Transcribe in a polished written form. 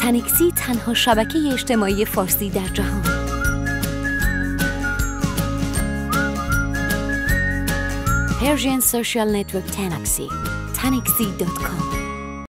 تانکسی تنها شبکه اجتماعی فارسی در جهان. Persian Social Network Tanaksi. Tanaksi.com